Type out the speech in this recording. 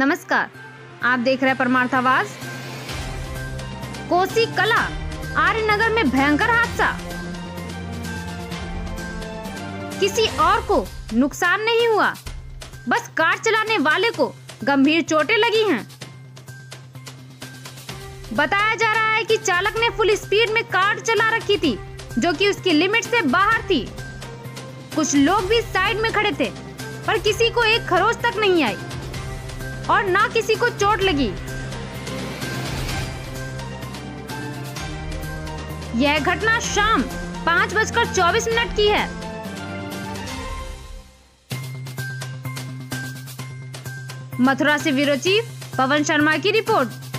नमस्कार, आप देख रहे हैं परमार्थ आवाज। कोसी कला आर्यनगर में भयंकर हादसा, किसी और को नुकसान नहीं हुआ, बस कार चलाने वाले को गंभीर चोटें लगी हैं। बताया जा रहा है कि चालक ने फुल स्पीड में कार चला रखी थी, जो कि उसकी लिमिट से बाहर थी। कुछ लोग भी साइड में खड़े थे, पर किसी को एक खरोच तक नहीं आई और ना किसी को चोट लगी। यह घटना शाम 5:24 की है। मथुरा से ब्यूरो चीफ पवन शर्मा की रिपोर्ट।